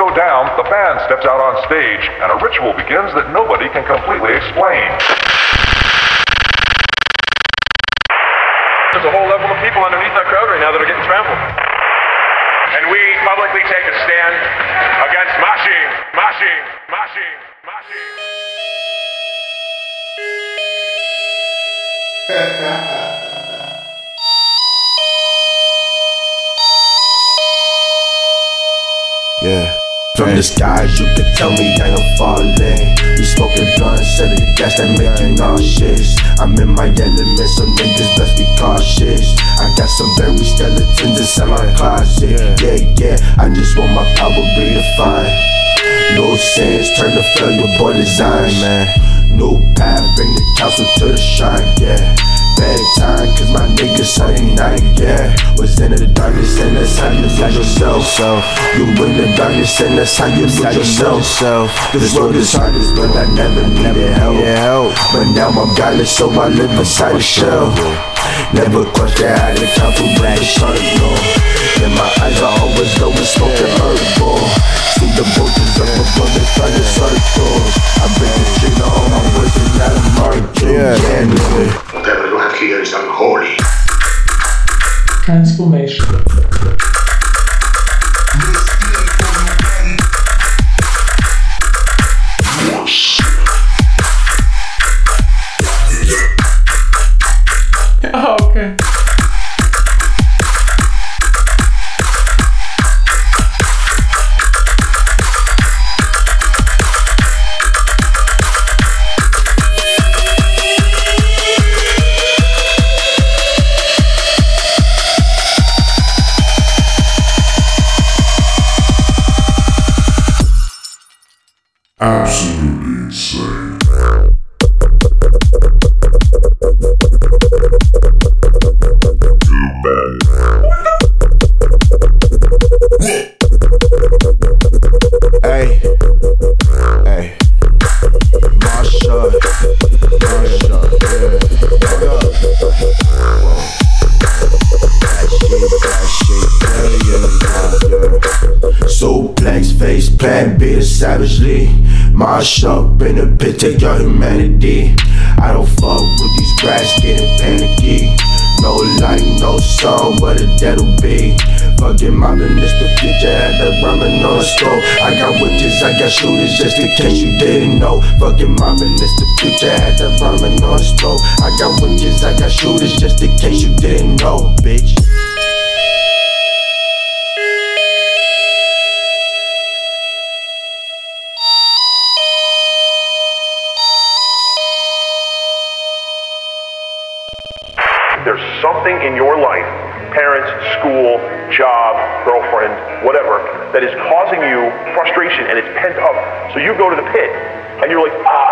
go down, the band steps out on stage, and a ritual begins that nobody can completely explain. There's a whole level of people underneath that crowd right now that are getting trampled. And we publicly take a stand against moshing, moshing, moshing, moshing. Yeah. From the skies, you can tell me I am falling. We smoking blunts, set the gas that make you nauseous. I'm in my element, so niggas best be cautious. I got some very skeletons inside my closet. Yeah, I just want my power redefined. No sense, turn to failure, boy design, man. New path, bring the council to the shrine, yeah. Bad time, cause my niggas Sunday night, yeah. Was in the darkness and that's how you lose yourself. You in the darkness and that's how you lose yourself. This world is hardest, but I never needed help. But now I'm godless, so I live inside a shell. Never question how to count for black circle. And my eyes are always low and smoking herbal. See the vultures up above the fire circles. I bring the trigger on my voice and not a mark. Yeah, nigga. Whatever you have here is unholy. Transformation. Oh, okay. Absolutely insane. Hey, Mosh, suplex face, plan B savagely. Mosh up in the pit, take your humanity. I don't fuck with these rats getting panicky. No light, no song, what a dead'll be. Fucking mobbing, it's the future, had the ramen on the stove. I got witches, I got shooters, just in case you didn't know. Fucking mobbing, it's the future, had the ramen on the stove. I got witches, I got shooters, just in case you didn't know, bitch. There's something in your life, parents, school, job, girlfriend, whatever, that is causing you frustration and it's pent up. So you go to the pit and you're like, ah!